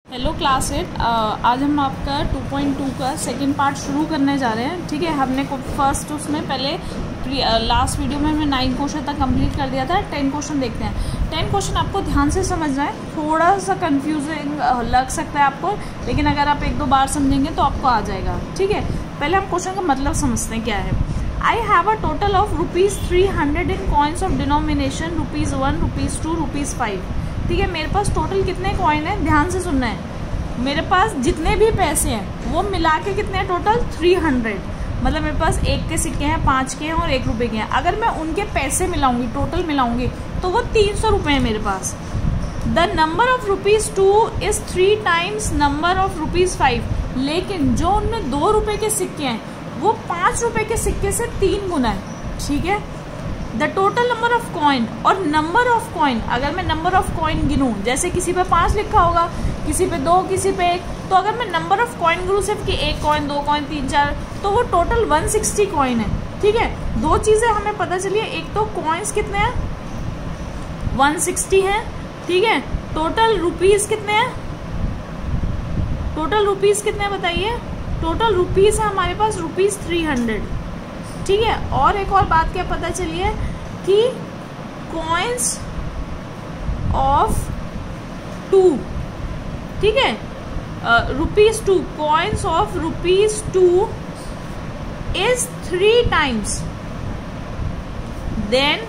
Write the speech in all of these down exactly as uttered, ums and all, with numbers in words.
Hello class eight, आज हम आपका टू पॉइंट टू का सेकंड पार्ट शुरू करने जा रहे हैं। ठीक है, हमने को फर्स्ट उसमें पहले लास्ट वीडियो में हमने नाइन क्वेश्चन तक कंप्लीट कर दिया था। टेन क्वेश्चन देखते हैं। टेन क्वेश्चन आपको ध्यान से समझना है। थोड़ा सा कंफ्यूजिंग लग सकता है आपको, लेकिन अगर आप एक दो बार समझेंगे तो आपको आ जाएगा। ठीक है, पहले हम क्वेश्चन का मतलब समझते हैं क्या है। I have a total of rupees three hundred in coins of denomination rupees one, rupees two, rupees five. ठीक है, मेरे पास टोटल कितने कॉइन हैं, ध्यान से सुनना है। मेरे पास जितने भी पैसे हैं वो मिला के कितने हैं टोटल थ्री हंड्रेड। मतलब मेरे पास एक के सिक्के हैं, पाँच के हैं और एक रुपए के हैं। अगर मैं उनके पैसे मिलाऊंगी, टोटल मिलाऊंगी, तो वो तीन सौ रुपये है मेरे पास। The number of rupees two is three times number of rupees five. लेकिन जो उनमें दो रुपये के सिक्के हैं वो पाँच रुपये के सिक्के से तीन गुना है। ठीक है, the total number of coin और नंबर ऑफ कॉइन, अगर मैं नंबर ऑफ कॉइन गिनूँ, जैसे किसी पे पाँच लिखा होगा, किसी पे दो, किसी पे एक, तो अगर मैं नंबर ऑफ कॉइन गिनूँ सिर्फ कि एक कॉइन, दो कॉइन, तीन, चार, तो वो टोटल वन सिक्सटी कॉइन है। ठीक है, दो चीज़ें हमें पता चली है। एक तो कॉइन्स कितने हैं, वन सिक्सटी है। ठीक है, टोटल रुपीज़ कितने हैं, टोटल रुपीज़ कितने हैं बताइए। टोटल रुपीज़ है हमारे पास रुपीज़ थ्री हंड्रेड। ठीक है, और एक और बात क्या पता चली है कि कॉइन्स ऑफ टू, ठीक है, rupees two, coins of rupees two is three times then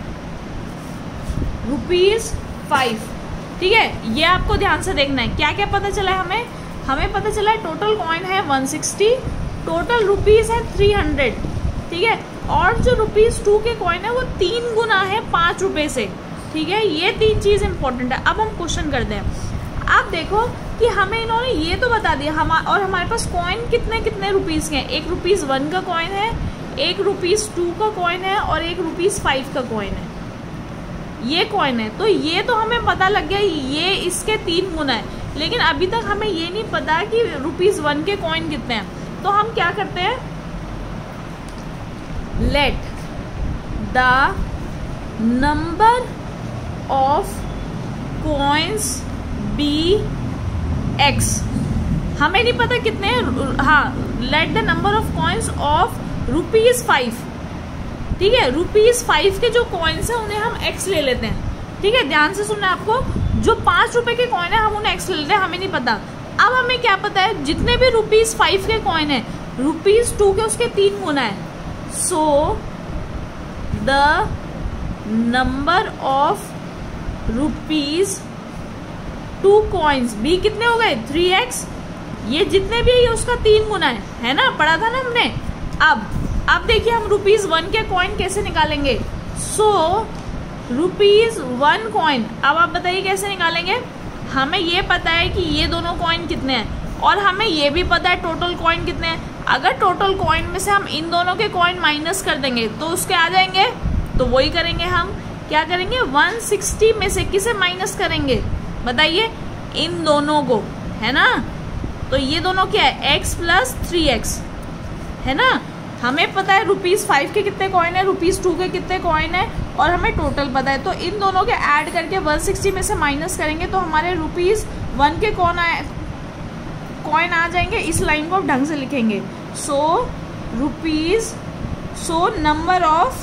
rupees five. ठीक है, ये आपको ध्यान से देखना है। क्या क्या पता चला है हमें हमें पता चला है टोटल कॉइन है वन सिक्सटी, टोटल रुपीज है थ्री हंड्रेड। ठीक है, और जो रुपीज टू के कॉइन है वो तीन गुना है पाँच रुपए से। ठीक है, ये तीन चीज इंपॉर्टेंट है। अब हम क्वेश्चन करते हैं। आप देखो कि हमें इन्होंने ये तो बता दिया हम, और हमारे पास कॉइन कितने कितने रुपीज के हैं। एक रुपीज वन का कॉइन है, एक रुपीज टू का कॉइन है और एक रुपीज फाइव का कॉइन है। ये कॉइन है, तो ये तो हमें पता लग गया ये इसके तीन गुना है। लेकिन अभी तक हमें ये नहीं पता कि रुपीज वन के कॉइन कितने हैं। तो हम क्या करते हैं, let the number of coins be x. हमें नहीं पता कितने हैं, हाँ, let the number of coins of rupees five. ठीक है, रुपीज फाइव के जो कॉइन्स हैं उन्हें हम एक्स ले लेते हैं। ठीक है, ध्यान से सुनना आपको। जो पाँच रुपए के कॉइन है हम उन्हें एक्स ले लेते हैं, हमें नहीं पता। अब हमें क्या पता है, जितने भी रुपीज फाइव के कॉइन है रुपीज टू के उसके तीन गुना है। So the number of rupees two coins be कितने हो गए, थ्री एक्स। ये जितने भी है उसका तीन गुना है, है ना, पढ़ा था ना हमने। अब अब देखिए हम रुपीज वन के कॉइन कैसे निकालेंगे। सो रुपीज वन कॉइन, अब आप बताइए कैसे निकालेंगे। हमें ये पता है कि ये दोनों कॉइन कितने हैं और हमें ये भी पता है टोटल कॉइन कितने हैं। अगर टोटल कॉइन में से हम इन दोनों के कॉइन माइनस कर देंगे तो उसके आ जाएंगे। तो वही करेंगे हम, क्या करेंगे, वन सिक्सटी में से किसे माइनस करेंगे बताइए, इन दोनों को, है ना। तो ये दोनों क्या है, x प्लस थ्री एक्स, है ना। हमें पता है रुपीज फाइव के कितने कॉइन है, रुपीज टू के कितने कॉइन है, और हमें टोटल पता है। तो इन दोनों के ऐड करके वन सिक्सटी में से माइनस करेंगे तो हमारे रुपीज वन के कौन आए कॉइन आ जाएंगे। इस लाइन को आप ढंग से लिखेंगे। So rupees, so number of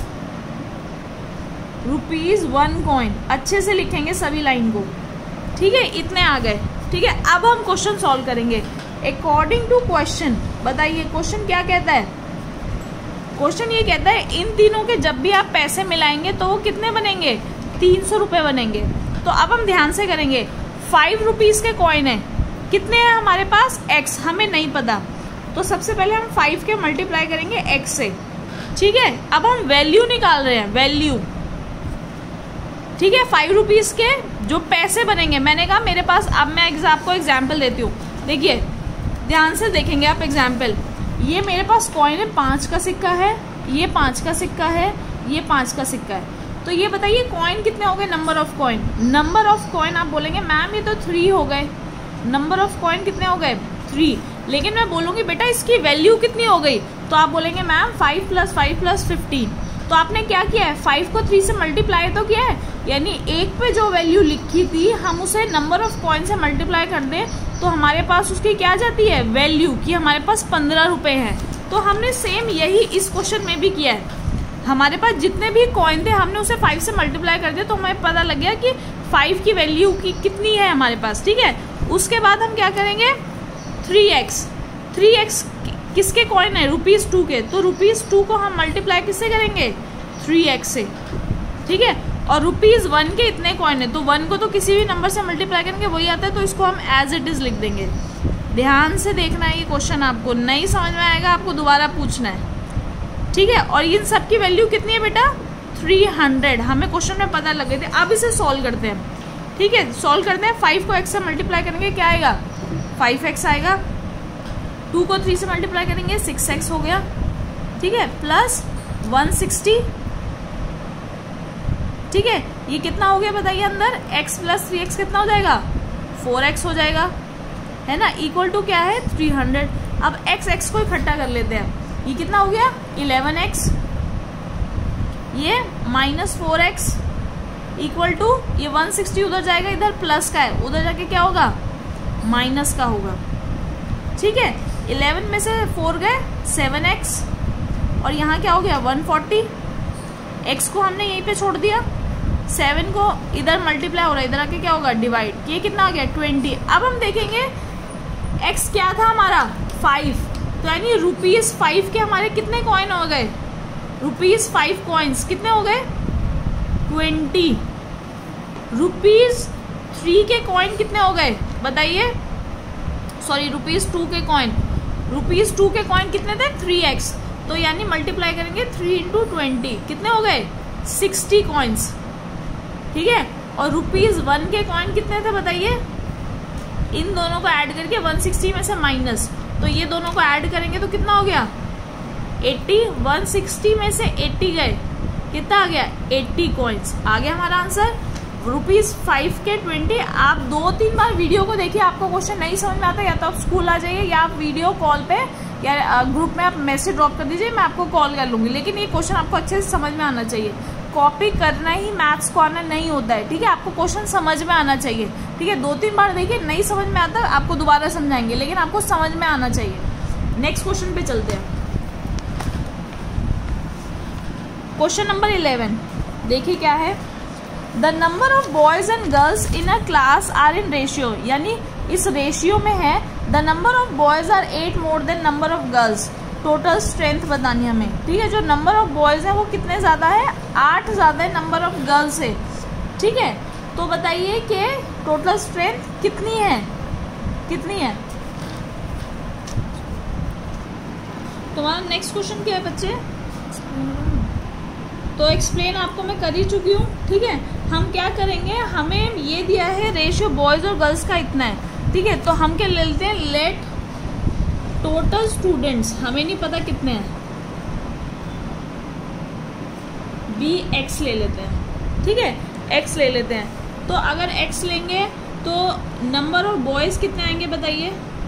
rupees one coin, अच्छे से लिखेंगे सभी लाइन को। ठीक है, इतने आ गए। ठीक है, अब हम क्वेश्चन सॉल्व करेंगे अकॉर्डिंग टू क्वेश्चन। बताइए क्वेश्चन क्या कहता है। क्वेश्चन ये कहता है इन तीनों के जब भी आप पैसे मिलाएंगे तो वो कितने बनेंगे, तीन सौ रुपये बनेंगे। तो अब हम ध्यान से करेंगे। फाइव रुपीज के कॉइन है, कितने हैं हमारे पास, एक्स, हमें नहीं पता। तो सबसे पहले हम फाइव के मल्टीप्लाई करेंगे एक्स से। ठीक है, अब हम वैल्यू निकाल रहे हैं, वैल्यू। ठीक है, फाइव रुपीज के जो पैसे बनेंगे, मैंने कहा मेरे पास, अब मैं आपको एग्जाम्पल देती हूँ। देखिए ध्यान से देखेंगे आप एग्जाम्पल। ये मेरे पास कॉइन है, पाँच का सिक्का है, ये पाँच का सिक्का है, ये पाँच का सिक्का है। तो ये बताइए कॉइन कितने हो गए, number of coin. Number of coin आप बोलेंगे मैम ये तो थ्री हो गए। नंबर ऑफ कॉइन कितने हो गए, थ्री। लेकिन मैं बोलूँगी बेटा इसकी वैल्यू कितनी हो गई, तो आप बोलेंगे ma'am five plus five plus fifteen. तो आपने क्या किया है, फाइव को थ्री से मल्टीप्लाई तो किया है, यानी एक पे जो वैल्यू लिखी थी हम उसे नंबर ऑफ कॉइन से मल्टीप्लाई कर दें तो हमारे पास उसकी क्या जाती है वैल्यू कि हमारे पास पंद्रह रुपए है। तो हमने सेम यही इस क्वेश्चन में भी किया है। हमारे पास जितने भी कॉइन थे हमने उसे फाइव से मल्टीप्लाई कर दिया तो हमें पता लग गया कि फाइव की वैल्यू की कितनी है हमारे पास। ठीक है, उसके बाद हम क्या करेंगे थ्री एक्स थ्री एक्स किसके कॉइन है रुपीज़ टू के, तो रुपीज़ टू को हम मल्टीप्लाई किससे करेंगे थ्री एक्स से। ठीक है, और रुपीज़ वन के इतने कॉइन है तो वन को तो किसी भी नंबर से मल्टीप्लाई करेंगे वही आता है, तो इसको हम एज इट इज़ लिख देंगे। ध्यान से देखना है ये क्वेश्चन, आपको नहीं समझ में आएगा आपको दोबारा पूछना है। ठीक है, और इन सब की वैल्यू कितनी है बेटा थ्री हंड्रेड, हमें क्वेश्चन में पता लगे थे। अब इसे सॉल्व करते हैं। ठीक है, सॉल्व करते हैं। फाइव को एक्स से मल्टीप्लाई करेंगे क्या आएगा फाइव एक्स आएगा, टू को थ्री से मल्टीप्लाई करेंगे सिक्स एक्स हो गया। ठीक है, प्लस वन सिक्सटी। ठीक है, ये कितना हो गया बताइए अंदर x प्लस थ्री एक्स कितना हो जाएगा फोर एक्स हो जाएगा, है ना, इक्वल टू क्या है थ्री हंड्रेड। अब x x को इकट्ठा कर लेते हैं, ये कितना हो गया इलेवन एक्स, ये minus four x equal to ये वन सिक्सटी उधर जाएगा, इधर प्लस का है उधर जाके क्या होगा माइनस का होगा। ठीक है, इलेवन में से फोर गए सेवन एक्स और यहाँ क्या हो गया वन फोर्टी। x को हमने यहीं पे छोड़ दिया, सेवन को इधर मल्टीप्लाई हो रहा है इधर आके क्या होगा डिवाइड, ये कितना आ गया ट्वेंटी। अब हम देखेंगे x क्या था हमारा फाइव, तो यानी रुपीज फाइव के हमारे कितने कॉइन हो गए रुपीज फाइव कॉइन्स कितने हो गए ट्वेंटी। रुपीज थ्री के कॉइन कितने हो गए बताइए, सॉरी रुपीज टू के कॉइन, रुपीज टू के कॉइन कितने थे थ्री एक्स, तो यानी मल्टीप्लाई करेंगे थ्री इंटू ट्वेंटी कितने हो गए सिक्सटी कॉइन्स। ठीक है, और रुपीज वन के कॉइन कितने थे बताइए, इन दोनों को ऐड करके वन सिक्सटी में से माइनस, तो ये दोनों को ऐड करेंगे तो कितना हो गया एट्टी, वन सिक्सटी में से एट्टी गए कितना आ गया एट्टी कॉइन्स। आ गया हमारा आंसर रुपीज फाइव के ट्वेंटी। आप दो तीन बार वीडियो को देखिए, आपको क्वेश्चन नहीं समझ में आता या तो आप स्कूल आ जाइए या आप वीडियो कॉल पे या ग्रुप में आप मैसेज ड्रॉप कर दीजिए, मैं आपको कॉल कर लूंगी। लेकिन ये क्वेश्चन आपको अच्छे से समझ में आना चाहिए, कॉपी करना ही मैथ्स को आना नहीं होता है। ठीक है, आपको क्वेश्चन समझ में आना चाहिए। ठीक है, दो तीन बार देखिए, नहीं समझ में आता आपको दोबारा समझाएंगे, लेकिन आपको समझ में आना चाहिए। नेक्स्ट क्वेश्चन पे चलते हैं। क्वेश्चन नंबर इलेवन देखिए क्या है, the number of boys and girls in a class are in ratio, यानी इस रेशियो में है the number of boys are eight more than number of girls, total strength बतानी हमें। ठीक है, जो नंबर ऑफ बॉयज है वो कितने ज्यादा है आठ ज्यादा है नंबर ऑफ गर्ल्स है। ठीक है, तो बताइए कि टोटल स्ट्रेंथ कितनी है कितनी है। तुम्हारा नेक्स्ट क्वेश्चन क्या है बच्चे, तो एक्सप्लेन आपको मैं कर ही चुकी हूँ। ठीक है, हम क्या करेंगे, हमें ये दिया है रेशियो बॉयज और गर्ल्स का इतना है। ठीक है, तो हम क्या ले लेते हैं लेट टोटल स्टूडेंट्स, हमें नहीं पता कितने हैं, बी एक्स ले लेते हैं। ठीक है, एक्स ले लेते हैं, तो अगर एक्स लेंगे तो नंबर ऑफ बॉयज कितने आएंगे बताइए,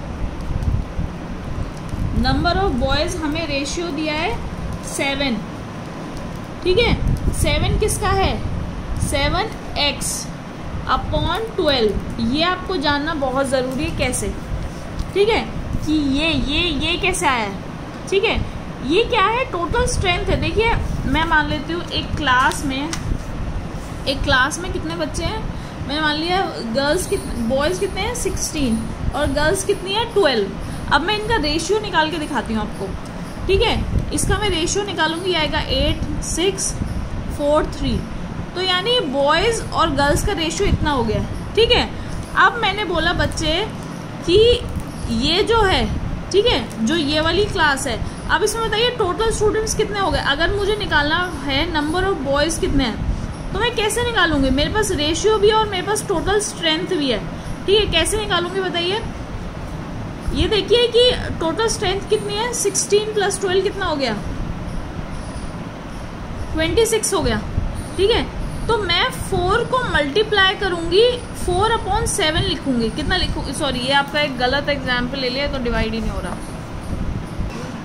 नंबर ऑफ बॉयज हमें रेशियो दिया है सेवन। ठीक है, सेवन किसका है सेवन एक्स अपॉन ट्वेल्व, ये आपको जानना बहुत ज़रूरी है कैसे। ठीक है, कि ये ये ये कैसे आया है। ठीक है, ये क्या है टोटल स्ट्रेंथ है। देखिए मैं मान लेती हूँ एक क्लास में एक क्लास में कितने बच्चे हैं, मैंने मान लिया गर्ल्स कितने बॉयज़ कितने हैं सिक्सटीन और गर्ल्स कितनी है ट्वेल्व। अब मैं इनका रेशियो निकाल के दिखाती हूँ आपको। ठीक है, इसका मैं रेशियो निकालूंगी, आएगा एट सिक्स फोर थ्री, तो यानी बॉयज़ और गर्ल्स का रेशियो इतना हो गया। ठीक है, अब मैंने बोला बच्चे कि ये जो है, ठीक है, जो ये वाली क्लास है, अब इसमें बताइए टोटल स्टूडेंट्स कितने हो गए। अगर मुझे निकालना है नंबर ऑफ बॉयज़ कितने हैं तो मैं कैसे निकालूंगी, मेरे पास रेशियो भी है और मेरे पास टोटल स्ट्रेंथ भी है। ठीक है, कैसे निकालूंगी बताइए, ये देखिए कि टोटल स्ट्रेंथ कितनी है सिक्सटीन प्लस ट्वेल्व कितना हो गया ट्वेंटी सिक्स हो गया। ठीक है, तो मैं फोर को मल्टीप्लाई करूंगी, फोर अपॉन सेवन लिखूंगी, कितना लिखूंगी, सॉरी ये आपका एक गलत एग्जाम्पल ले लिया तो डिवाइड ही नहीं हो रहा,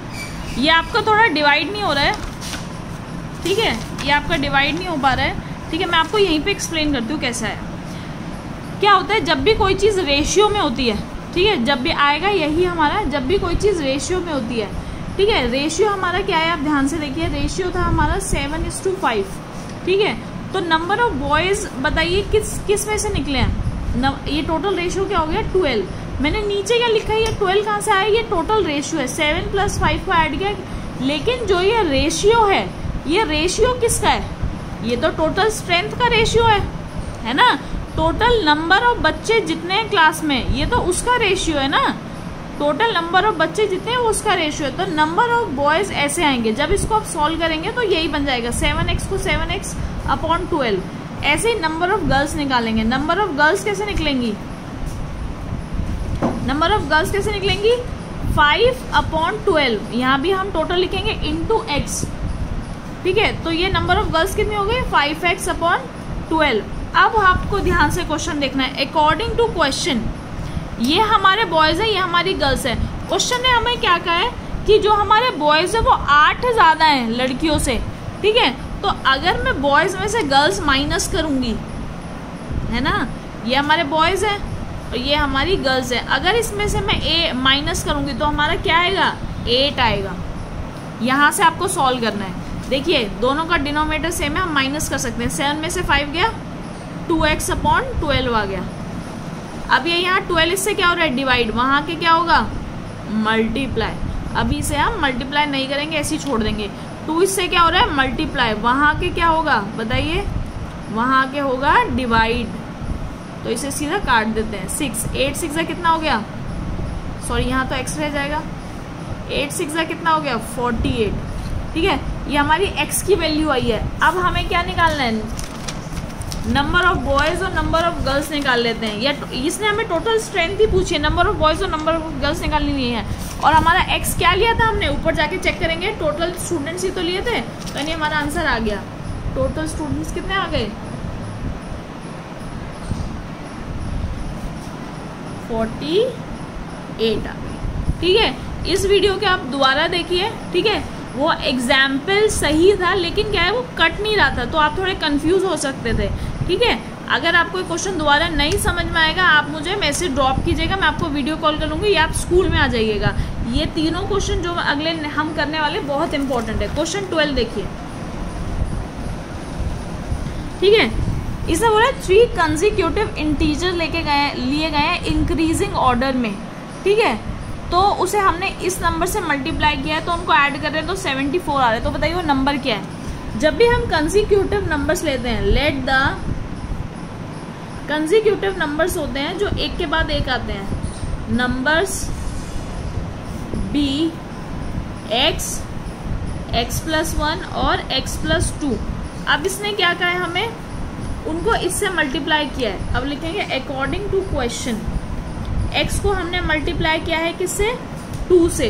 ये आपका थोड़ा डिवाइड नहीं हो रहा है। ठीक है, ये आपका डिवाइड नहीं हो पा रहा है, ठीक है, मैं आपको यहीं पे एक्सप्लेन करती हूँ कैसा है। क्या होता है, जब भी कोई चीज़ रेशियो में होती है, ठीक है, जब भी आएगा यही हमारा, जब भी कोई चीज़ रेशियो में होती है, ठीक है, रेशियो हमारा क्या है, आप ध्यान से देखिए, रेशियो था हमारा सेवन इज टू फाइव, ठीक है। तो नंबर ऑफ बॉयज़ बताइए किस किस में से निकले हैं, ये टोटल रेशियो क्या हो गया, ट्वेल्व। मैंने नीचे क्या लिखा है, ये ट्वेल्व कहाँ से आया, ये टोटल रेशियो है, सेवन प्लस फाइव को ऐड किया, लेकिन जो ये रेशियो है, ये रेशियो किसका है, ये तो टोटल स्ट्रेंथ का रेशियो है, है ना। टोटल नंबर ऑफ बच्चे जितने हैं क्लास में, ये तो उसका रेशियो है ना, टोटल नंबर ऑफ बच्चे जितने हैं वो उसका रेशियो है। तो नंबर ऑफ बॉयज ऐसे आएंगे, जब इसको आप सॉल्व करेंगे तो यही बन जाएगा, सेवन एक्स को सेवन एक्स अपॉन ट्वेल्व। ऐसे ही नंबर ऑफ गर्ल्स निकालेंगे, नंबर ऑफ गर्ल्स कैसे निकलेंगी, नंबर ऑफ गर्ल्स कैसे निकलेंगी, फाइव अपॉन ट्वेल्व, यहाँ भी हम टोटल लिखेंगे इंटू एक्स, ठीक है। तो ये नंबर ऑफ गर्ल्स कितनी हो गई, फाइव एक्स अपॉन ट्वेल्व। अब आपको ध्यान से क्वेश्चन देखना है, अकॉर्डिंग टू क्वेश्चन, ये हमारे बॉयज है, ये हमारी गर्ल्स है। क्वेश्चन ने हमें क्या कहा है कि जो हमारे बॉयज है वो आठ ज्यादा हैं लड़कियों से, ठीक है। तो अगर मैं बॉयज में से गर्ल्स माइनस करूंगी, है ना, ये हमारे बॉयज हैं और ये हमारी गर्ल्स है, अगर इसमें से मैं ए माइनस करूंगी तो हमारा क्या आएगा, एट आएगा। यहाँ से आपको सॉल्व करना है, देखिए दोनों का डिनोमिनेटर सेम है, हम माइनस कर सकते हैं, सेवन में से फाइव गया, टू एक्स अपॉन ट्वेल्व आ गया। अब ये यहाँ ट्वेल्व इससे क्या हो रहा है, डिवाइड, वहाँ के क्या होगा, मल्टीप्लाई। अभी इसे हम मल्टीप्लाई नहीं करेंगे, ऐसे ही छोड़ देंगे। टू इससे क्या हो रहा है, मल्टीप्लाई, वहाँ के क्या होगा बताइए, वहाँ के होगा डिवाइड, तो इसे सीधा काट देते हैं। सिक्स, एट सिक्स कितना हो गया, सॉरी यहाँ तो एक्स रह जाएगा, एट सिक्स कितना हो गया, फोर्टी एट, ठीक है। ये हमारी एक्स की वैल्यू आई है। अब हमें क्या निकालना है, नंबर ऑफ बॉयज और नंबर ऑफ गर्ल्स निकाल लेते हैं। या इसने हमें टोटल स्ट्रेंथ ही पूछी है, नंबर ऑफ बॉयज और नंबर ऑफ गर्ल्स निकालनी हुई है। और हमारा एक्स क्या लिया था हमने, ऊपर जाके चेक करेंगे, टोटल स्टूडेंट्स ही तो लिए थे, तो यानी हमारा आंसर आ गया। टोटल स्टूडेंट्स कितने आ गए, फोर्टी एट आ गए, ठीक है। इस वीडियो के आप दोबारा देखिए, ठीक है, वो एग्जाम्पल सही था लेकिन क्या है वो कट नहीं रहा था, तो आप थोड़े कंफ्यूज हो सकते थे, ठीक है। अगर आपको क्वेश्चन दोबारा नहीं समझ में आएगा, आप मुझे मैसेज ड्रॉप कीजिएगा, मैं आपको वीडियो कॉल कर लूँगी, या आप स्कूल में आ जाइएगा। ये तीनों क्वेश्चन जो अगले हम करने वाले बहुत इंपॉर्टेंट है। क्वेश्चन ट्वेल्व देखिए, ठीक है, इसने बोला थ्री कंसेक्यूटिव इंटीजर लेके गए लिए गए हैं इंक्रीजिंग ऑर्डर में, ठीक है। तो उसे हमने इस नंबर से मल्टीप्लाई किया है, तो उनको ऐड कर रहे हैं तो सेवेंटी फोर आ रहे हैं। तो बताइए वो नंबर क्या है। जब भी हम कंसेक्यूटिव नंबर्स लेते हैं, लेट द कंसेक्यूटिव नंबर्स होते हैं जो एक के बाद एक आते हैं, numbers be x, x plus one और एक्स प्लस टू। अब इसने क्या कहा है, हमें उनको इससे मल्टीप्लाई किया है। अब लिखेंगे अकॉर्डिंग टू क्वेश्चन, x को हमने मल्टीप्लाई किया है किससे, टू से,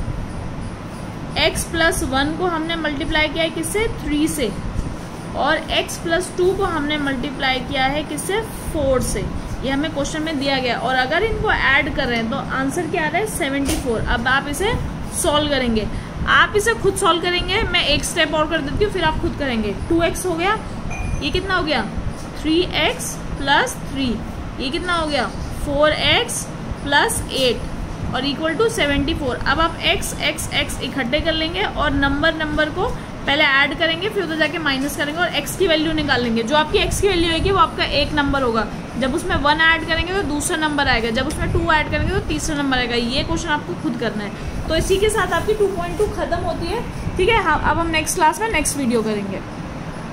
x प्लस वन को हमने मल्टीप्लाई किया है किससे, थ्री से, और x प्लस टू को हमने मल्टीप्लाई किया है किससे, फोर से। ये हमें क्वेश्चन में दिया गया, और अगर इनको ऐड कर रहे हैं तो आंसर क्या आ रहा है, सेवेंटी फोर। अब आप इसे सॉल्व करेंगे, आप इसे खुद सॉल्व करेंगे, मैं एक स्टेप और कर देती हूँ फिर आप खुद करेंगे। टू एक्स हो गया, ये कितना हो गया, थ्री एक्स प्लस थ्री, ये कितना हो गया, फोर एक्स प्लस एट और इक्वल टू सेवेंटी फोर। अब आप x x x इकट्ठे कर लेंगे और नंबर नंबर को पहले ऐड करेंगे, फिर उधर जाके माइनस करेंगे और x की वैल्यू निकाल लेंगे। जो आपकी x की वैल्यू होगी वो आपका एक नंबर होगा, जब उसमें वन ऐड करेंगे तो दूसरा नंबर आएगा, जब उसमें टू ऐड करेंगे तो तीसरा नंबर आएगा। ये क्वेश्चन आपको खुद करना है। तो इसी के साथ आपकी टू पॉइंट टू खत्म होती है, ठीक है। हाँ, अब हम नेक्स्ट क्लास में नेक्स्ट वीडियो करेंगे।